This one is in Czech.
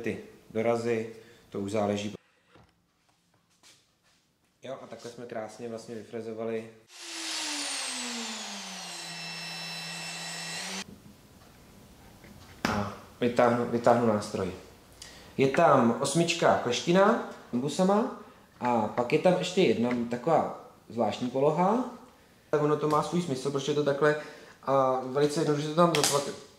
ty dorazy, to už záleží. Jo, a takhle jsme krásně vlastně vyfrezovali. A vytáhnu nástroj. Je tam 8 kleština bambusama a pak je tam ještě jedna taková zvláštní poloha. Tak ono to má svůj smysl, protože je to takhle a velice jednoduše to tam